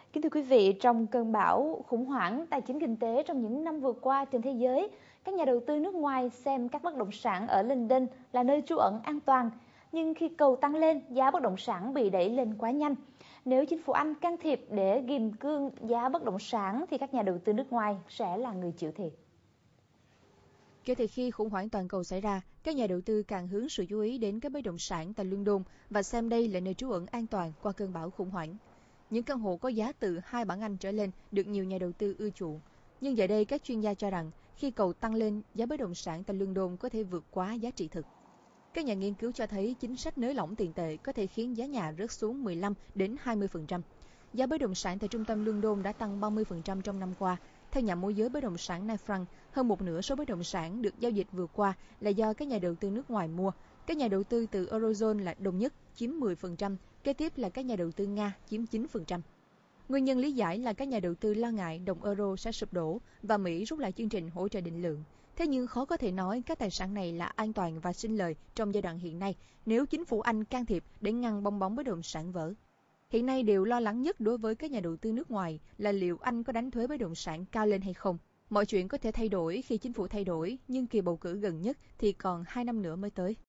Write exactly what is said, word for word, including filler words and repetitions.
Kính thưa quý vị, trong cơn bão khủng hoảng tài chính kinh tế trong những năm vừa qua trên thế giới, các nhà đầu tư nước ngoài xem các bất động sản ở London là nơi trú ẩn an toàn. Nhưng khi cầu tăng lên, giá bất động sản bị đẩy lên quá nhanh. Nếu chính phủ Anh can thiệp để ghim cương giá bất động sản thì các nhà đầu tư nước ngoài sẽ là người chịu thiệt. Kể từ khi khủng hoảng toàn cầu xảy ra, các nhà đầu tư càng hướng sự chú ý đến các bất động sản tại London và xem đây là nơi trú ẩn an toàn qua cơn bão khủng hoảng. Những căn hộ có giá từ hai bảng Anh trở lên được nhiều nhà đầu tư ưa chuộng. Nhưng giờ đây các chuyên gia cho rằng khi cầu tăng lên, giá bất động sản tại London có thể vượt quá giá trị thực. Các nhà nghiên cứu cho thấy chính sách nới lỏng tiền tệ có thể khiến giá nhà rớt xuống mười lăm đến hai mươi phần trăm. Giá bất động sản tại trung tâm London đã tăng ba mươi phần trăm trong năm qua. Theo nhà môi giới bất động sản Knight Frank, hơn một nửa số bất động sản được giao dịch vừa qua là do các nhà đầu tư nước ngoài mua. Các nhà đầu tư từ Eurozone là đông nhất, chiếm mười phần trăm, kế tiếp là các nhà đầu tư Nga chiếm chín phần trăm. Nguyên nhân lý giải là các nhà đầu tư lo ngại đồng euro sẽ sụp đổ và Mỹ rút lại chương trình hỗ trợ định lượng. Thế nhưng khó có thể nói các tài sản này là an toàn và sinh lời trong giai đoạn hiện nay nếu chính phủ Anh can thiệp để ngăn bong bóng bất động sản vỡ. Hiện nay điều lo lắng nhất đối với các nhà đầu tư nước ngoài là liệu Anh có đánh thuế bất động sản cao lên hay không. Mọi chuyện có thể thay đổi khi chính phủ thay đổi, nhưng kỳ bầu cử gần nhất thì còn hai năm nữa mới tới.